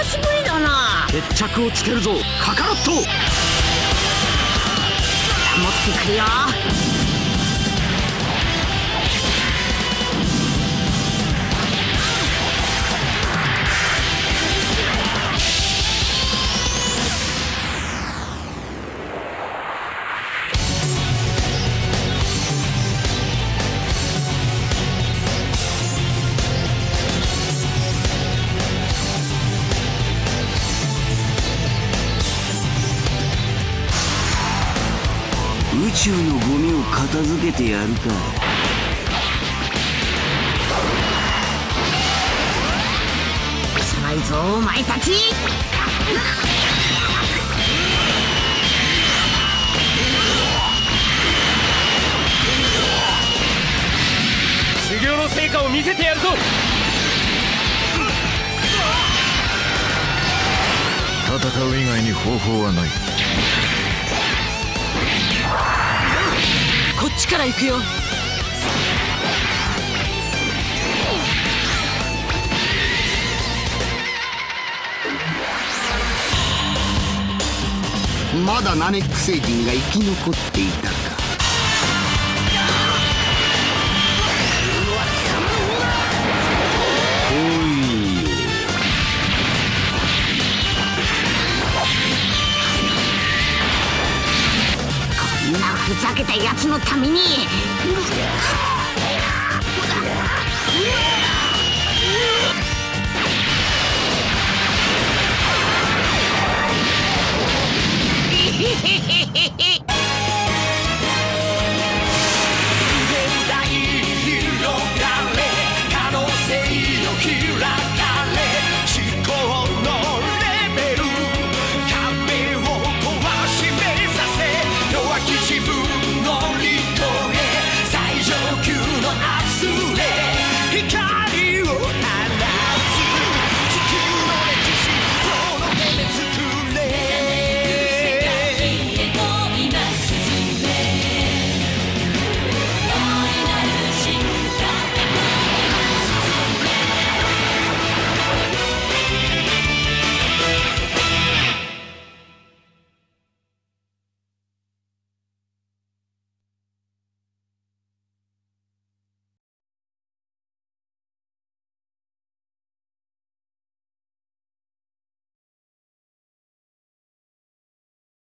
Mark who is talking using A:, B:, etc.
A: 久しぶりだな。
B: 決着をつけるぞカカロット。
A: 持ってくるよ。
C: 宇宙のゴミを片付けてやるか。
A: さないぞお前たち。
B: 修行の成果を見せてやるぞ。
D: 戦う以外に方法はない。
A: こっちから行くよ。
C: まだナメック星人が生き残っていたか。
A: こんなふざけたやつのために。